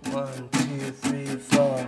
1, 2, 3, 4.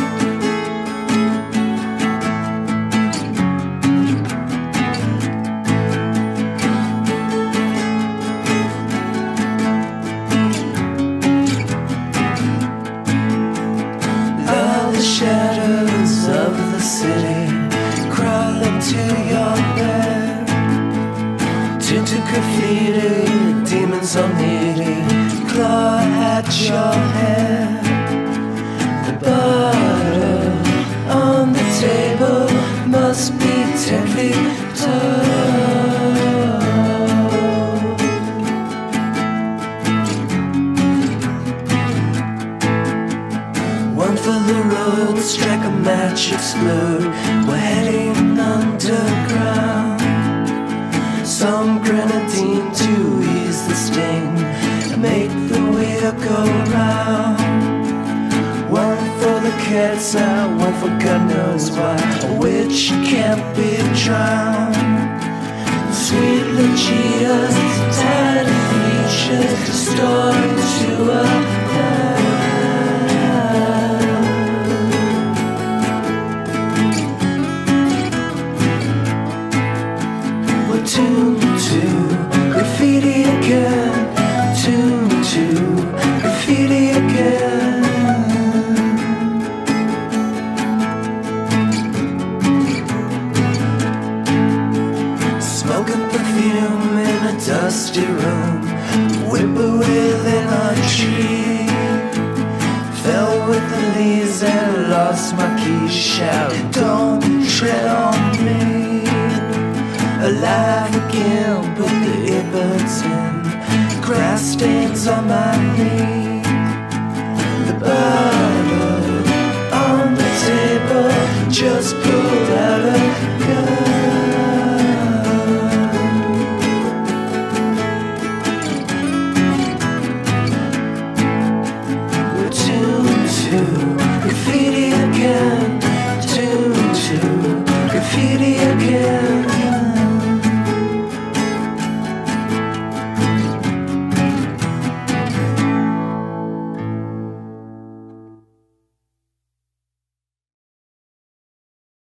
All the shadows of the city crawl into your bed. Tinted graffiti, demons are needy, claw at your head. The butter on the table must be 10 feet tall. One for the road, strike a match, explode. We're heading underground. Some grenadine to ease the sting, make the wheel go round. One for the cat's eye, one for God knows why, a witch can't be drowned. Sweet Lucia's tired of features, stored to a tune to graffiti again, tune to graffiti again. Smoke and perfume in a dusty room, whippoorwill in a tree. Fell with the leaves and lost my keys, shouting, don't tread on me. Alive again, put the earbuds in, grass stains on my knee. The butter on the table, just put